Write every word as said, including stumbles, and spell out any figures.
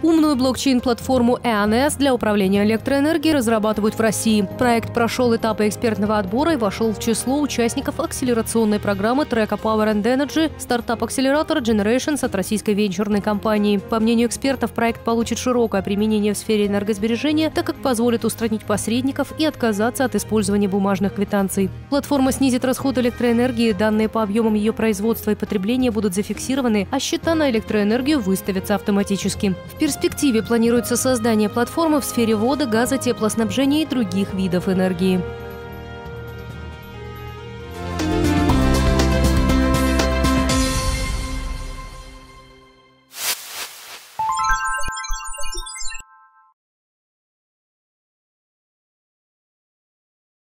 Умную блокчейн-платформу ЭОНЭС для управления электроэнергией разрабатывают в России. Проект прошел этапы экспертного отбора и вошел в число участников акселерационной программы трека Power and Energy стартап-акселератор Generations от российской венчурной компании. По мнению экспертов, проект получит широкое применение в сфере энергосбережения, так как позволит устранить посредников и отказаться от использования бумажных квитанций. Платформа снизит расход электроэнергии, данные по объемам ее производства и потребления будут зафиксированы, а счета на электроэнергию выставятся автоматически. В перспективе планируется создание платформы в сфере воды, газа, теплоснабжения и других видов энергии.